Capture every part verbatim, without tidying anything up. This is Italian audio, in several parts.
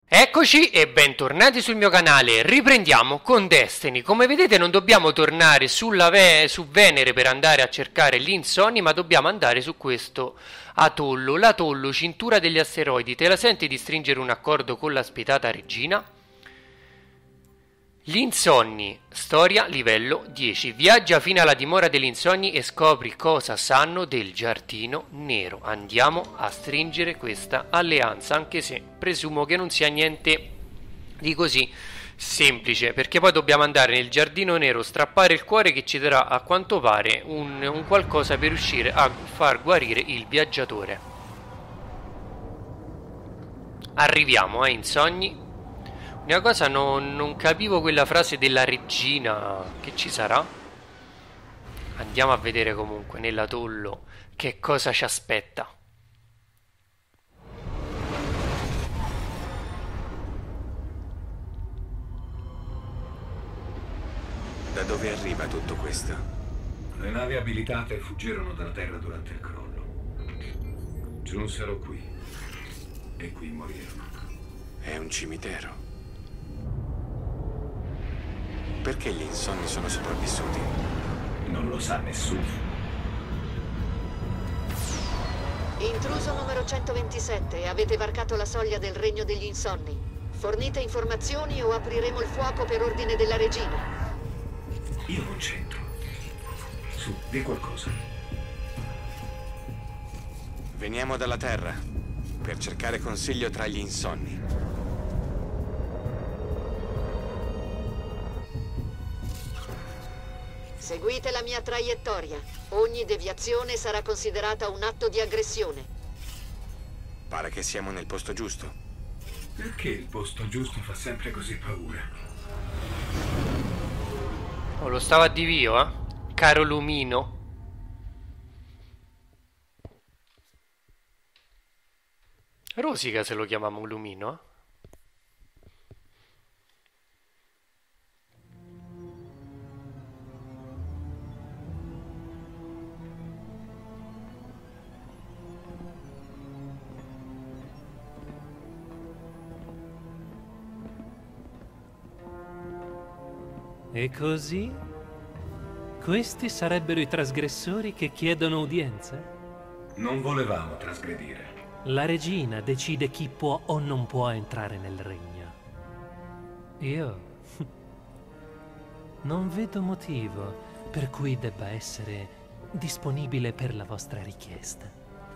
Eccoci e bentornati sul mio canale. Riprendiamo con Destiny. Come vedete non dobbiamo tornare sulla Ve- su Venere per andare a cercare gli insonni, ma dobbiamo andare su questo atollo. L'atollo, cintura degli asteroidi. Te la senti di stringere un accordo con la spietata regina? Gli insonni, storia livello dieci. Viaggia fino alla dimora degli insonni e scopri cosa sanno del giardino nero. Andiamo a stringere questa alleanza, anche se presumo che non sia niente di così semplice, perché poi dobbiamo andare nel giardino nero, strappare il cuore che ci darà a quanto pare un, un qualcosa per riuscire a far guarire il viaggiatore. Arriviamo, eh, insonni. Una cosa, non, non capivo quella frase della regina. Che ci sarà? Andiamo a vedere comunque nell'atollo che cosa ci aspetta. Da dove arriva tutto questo? Le navi abilitate fuggirono dalla Terra durante il crollo. Giunsero qui. E qui morirono. È un cimitero. Perché gli insonni sono sopravvissuti? Non lo sa nessuno. Intruso numero centoventisette, avete varcato la soglia del regno degli insonni. Fornite informazioni o apriremo il fuoco per ordine della regina. Io non c'entro. Su, di qualcosa. Veniamo dalla Terra per cercare consiglio tra gli insonni. Seguite la mia traiettoria. Ogni deviazione sarà considerata un atto di aggressione. Pare che siamo nel posto giusto. Perché il posto giusto fa sempre così paura? Oh, lo stava a divio, eh? Caro Lumino. Rosica se lo chiamiamo Lumino, eh? E così? Questi sarebbero i trasgressori che chiedono udienza? Non volevamo trasgredire. La regina decide chi può o non può entrare nel regno. Io non vedo motivo per cui debba essere disponibile per la vostra richiesta.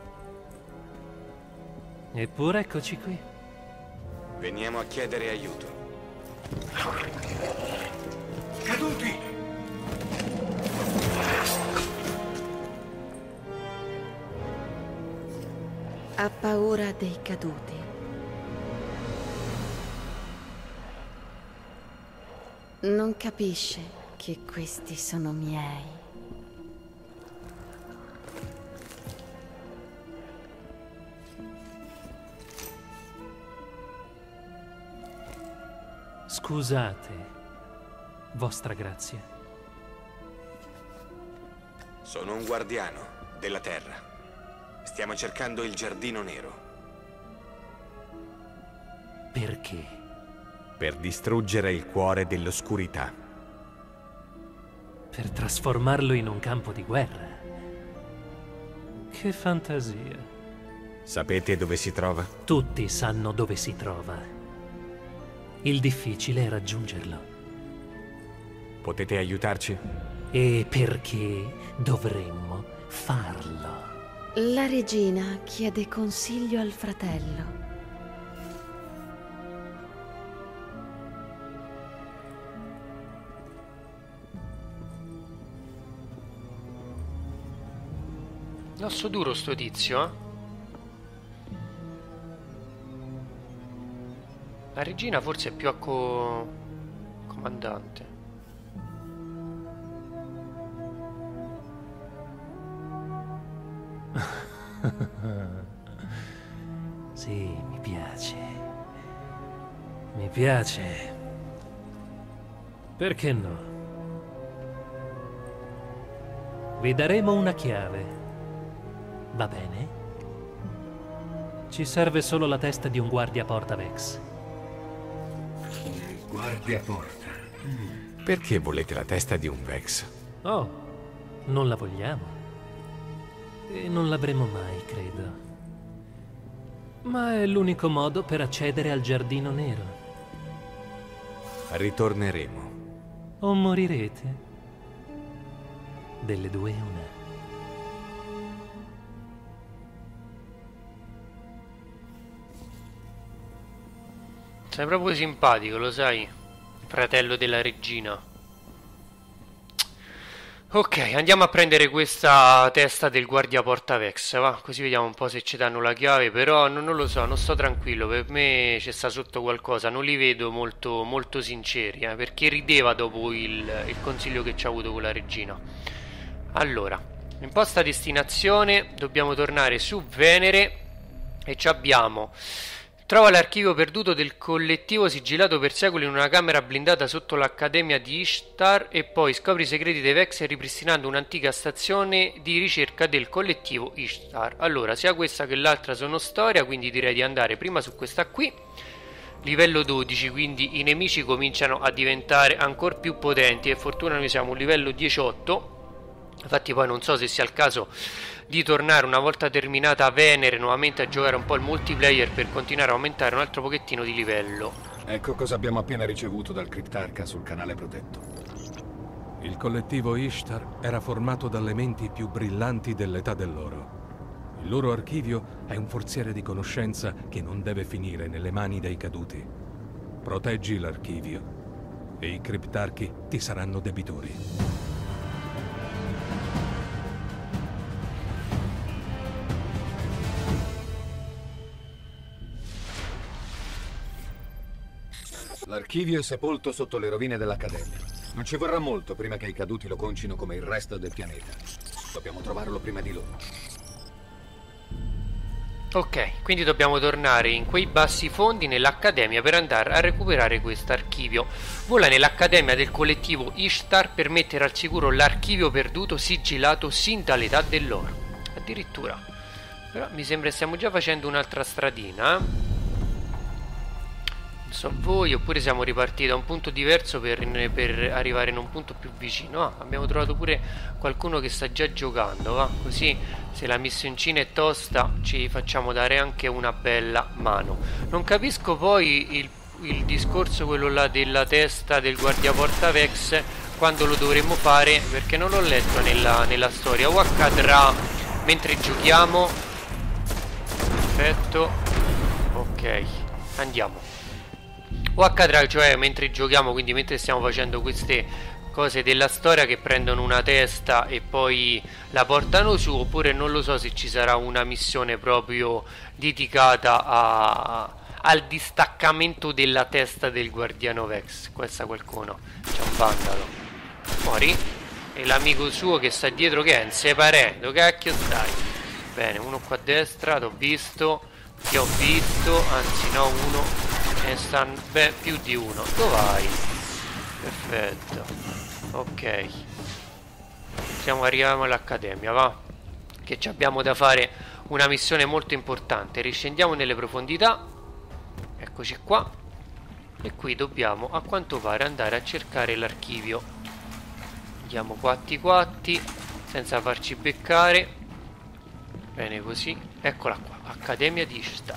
Eppure eccoci qui. Veniamo a chiedere aiuto. Caduti! Ha paura dei caduti. Non capisce che questi sono miei. Scusate, vostra grazia. Sono un guardiano della Terra. Stiamo cercando il giardino nero. Perché? Per distruggere il cuore dell'oscurità. Per trasformarlo in un campo di guerra. Che fantasia. Sapete dove si trova? Tutti sanno dove si trova. Il difficile è raggiungerlo. Potete aiutarci? E perché dovremmo farlo? La regina chiede consiglio al fratello. L'osso duro sto tizio, eh? La regina forse è più a co... comandante. Sì, mi piace. Mi piace. Perché no? Vi daremo una chiave. Va bene? Ci serve solo la testa di un guardia porta Vex. Guardiaporta. Perché volete la testa di un Vex? Oh, non la vogliamo. E non l'avremo mai, credo. Ma è l'unico modo per accedere al Giardino Nero. Ritorneremo. O morirete. Delle due una. Sei proprio simpatico, lo sai, fratello della regina. Ok, andiamo a prendere questa testa del guardiaporta Vex, va? Così vediamo un po' se ci danno la chiave, però non, non lo so, non sto tranquillo, per me c'è sta sotto qualcosa, non li vedo molto, molto sinceri, eh, perché rideva dopo il, il consiglio che ci ha avuto con la regina. Allora, imposta destinazione, dobbiamo tornare su Venere e ci abbiamo... Trova l'archivio perduto del collettivo sigillato per secoli in una camera blindata sotto l'Accademia di Ishtar e poi scopri i segreti dei Vex ripristinando un'antica stazione di ricerca del collettivo Ishtar. Allora, sia questa che l'altra sono storia, quindi direi di andare prima su questa qui. Livello dodici, quindi i nemici cominciano a diventare ancora più potenti e fortuna noi siamo a un livello diciotto. Infatti poi non so se sia il caso di tornare una volta terminata Venere nuovamente a giocare un po' il multiplayer per continuare a aumentare un altro pochettino di livello. Ecco cosa abbiamo appena ricevuto dal Cryptarca sul canale protetto. Il collettivo Ishtar era formato dalle menti più brillanti dell'età dell'oro. Il loro archivio è un forziere di conoscenza che non deve finire nelle mani dei caduti. Proteggi l'archivio e i Cryptarchi ti saranno debitori. L'archivio è sepolto sotto le rovine dell'Accademia. Non ci vorrà molto prima che i caduti lo concino come il resto del pianeta. Dobbiamo trovarlo prima di loro. Ok, quindi dobbiamo tornare in quei bassi fondi nell'Accademia per andare a recuperare questo archivio. Vola nell'Accademia del collettivo Ishtar per mettere al sicuro l'archivio perduto sigillato sin dall'età dell'oro. Addirittura. Però mi sembra stiamo già facendo un'altra stradina, eh? Non so voi, oppure siamo ripartiti da un punto diverso per, per arrivare in un punto più vicino. Ah, abbiamo trovato pure qualcuno che sta già giocando, va? Così se la missioncina è tosta ci facciamo dare anche una bella mano. Non capisco poi il, il discorso quello là della testa del guardiaporta Vex, quando lo dovremmo fare, perché non l'ho letto nella, nella storia. O accadrà mentre giochiamo. Perfetto. Ok, andiamo. O accadrà, cioè mentre giochiamo, quindi mentre stiamo facendo queste cose della storia, che prendono una testa e poi la portano su, oppure non lo so se ci sarà una missione proprio dedicata a, al distaccamento della testa del guardiano Vex. Qua sta qualcuno, c'è un vandalo. Fuori? E l'amico suo che sta dietro che è? Un separé, dove cacchio stai? Bene, uno qua a destra, t'ho visto, ti ho visto, anzi no, uno... Ne stanno beh, più di uno. Dove vai? Perfetto. Ok. Siamo arrivati all'Accademia, va? Che ci abbiamo da fare una missione molto importante. Riscendiamo nelle profondità. Eccoci qua. E qui dobbiamo, a quanto pare, andare a cercare l'archivio. Andiamo quatti quatti, senza farci beccare. Bene così. Eccola qua. Accademia di Ishtar.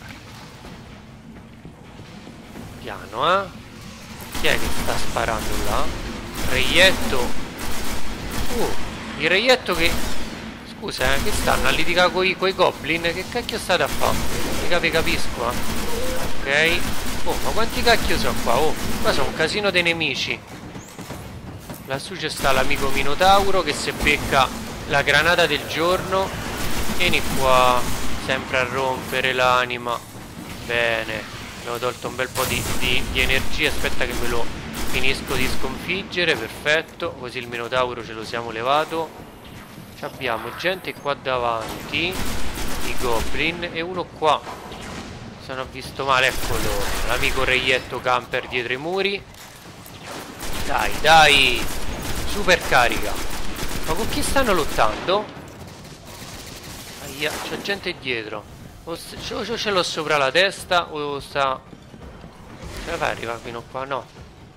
Piano, eh? Chi è che sta sparando là? Reietto. Uh, il reietto che... Scusa, eh, che stanno a litigare coi, coi goblin? Che cacchio state a fare? Mica vi capisco, eh? Ok. Oh, ma quanti cacchio sono qua? Oh, qua sono un casino dei nemici. Lassù c'è sta l'amico Minotauro che se becca la granata del giorno. Vieni qua, sempre a rompere l'anima. Bene. Abbiamo tolto un bel po' di, di, di energia. Aspetta che me lo finisco di sconfiggere. Perfetto. Così il Minotauro ce lo siamo levato. Ci abbiamo gente qua davanti, i goblin, e uno qua. Se non ho visto male, eccolo, l'amico reietto camper dietro i muri. Dai, dai, super carica. Ma con chi stanno lottando? Aia, c'è gente dietro. O ce l'ho sopra la testa o sta... Ce la fai arrivare fino qua? No.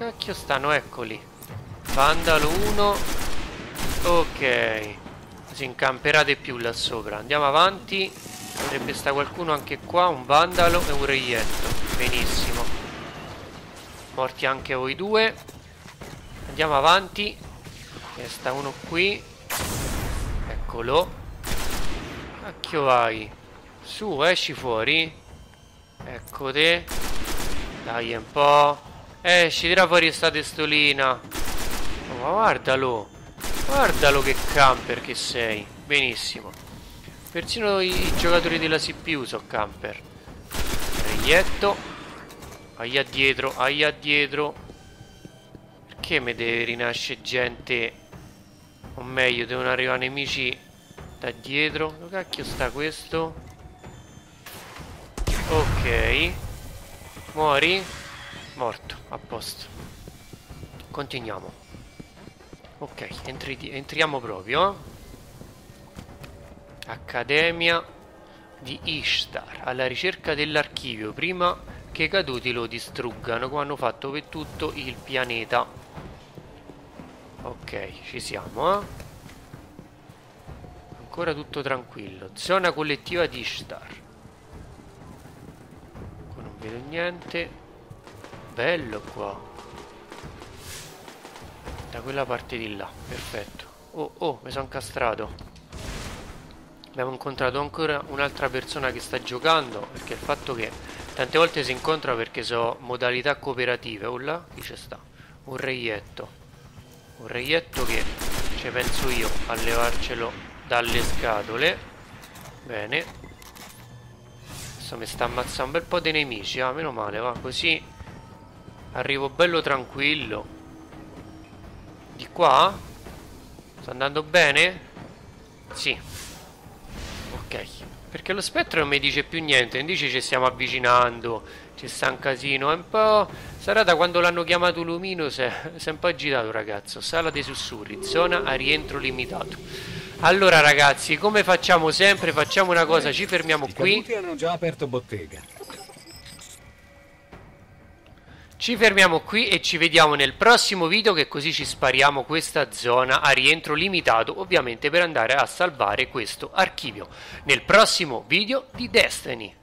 cacchio stanno? Eccoli. Vandalo uno. Ok. Si incamperà di più là sopra. Andiamo avanti. Potrebbe stare qualcuno anche qua. Un vandalo e un reietto. Benissimo. Morti anche voi due. Andiamo avanti. Ce ne sta uno qui. Eccolo. Cacchio vai. Su, esci fuori. Ecco te. Dai un po'. Esci, tira fuori sta testolina. Oh, ma guardalo. Guardalo che camper che sei. Benissimo. Persino i, i giocatori della C P U sono camper. Reietto. Aia dietro, aia dietro. Perché mi deve rinascere gente? O meglio, devono arrivare nemici da dietro. Dove cacchio sta questo? Ok. Muori. Morto, a posto. Continuiamo. Ok, entri entriamo proprio. Accademia di Ishtar. Alla ricerca dell'archivio prima che i caduti lo distruggano, come hanno fatto per tutto il pianeta. Ok, ci siamo, eh? Ancora tutto tranquillo. Zona collettiva di Ishtar. Qua non vedo niente. Bello qua. Da quella parte di là. Perfetto. Oh, oh, mi sono incastrato. Abbiamo incontrato ancora un'altra persona che sta giocando. Perché il fatto che tante volte si incontra perché sono modalità cooperative. Oh là, chi c'è sta? Un reietto. Un reietto che ci penso io a levarcelo dalle scatole. Bene. Adesso mi sta ammazzando un bel po' di nemici. Ah, meno male, va così. Arrivo bello tranquillo. Di qua? Sta andando bene? Sì. Ok. Perché lo spettro non mi dice più niente. Non dice ci stiamo avvicinando. Ci sta un casino. È un po'... Sarà da quando l'hanno chiamato Lumino. Si è, si è un po' agitato, ragazzo. Sala dei sussurri. Zona a rientro limitato. Allora, ragazzi, come facciamo sempre, facciamo una cosa. Ci fermiamo qui. I caduti hanno già aperto bottega. Ci fermiamo qui e ci vediamo nel prossimo video, che così ci spariamo questa zona a rientro limitato, ovviamente per andare a salvare questo archivio nel prossimo video di Destiny.